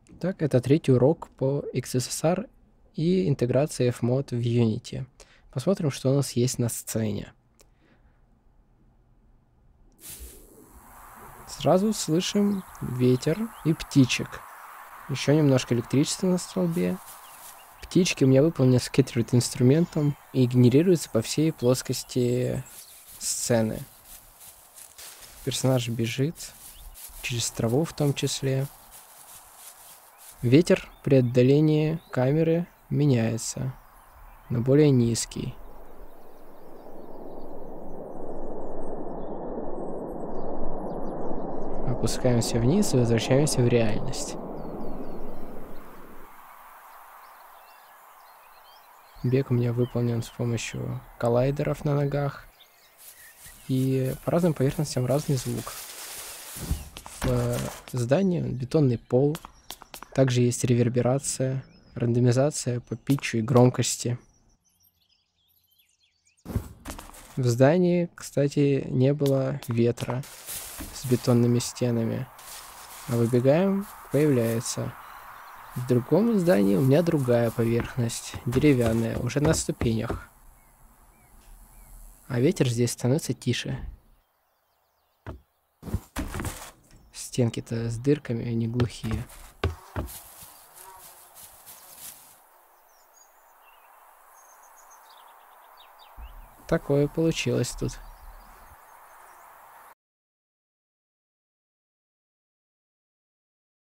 Так, это третий урок по XSSR и интеграции Fmod в Unity. Посмотрим, что у нас есть на сцене. Сразу слышим ветер и птичек. Еще немножко электричества на столбе. Птички у меня выполнены скетерит инструментом и генерируются по всей плоскости сцены. Персонаж бежит, через траву в том числе. Ветер при отдалении камеры меняется на более низкий. Опускаемся вниз и возвращаемся в реальность. Бег у меня выполнен с помощью коллайдеров на ногах. И по разным поверхностям разный звук. В здании бетонный пол. Также есть реверберация, рандомизация по питчу и громкости. В здании, кстати, не было ветра с бетонными стенами. А выбегаем, появляется. В другом здании у меня другая поверхность, деревянная, уже на ступенях. А ветер здесь становится тише. Стенки-то с дырками, они глухие. Такое получилось тут.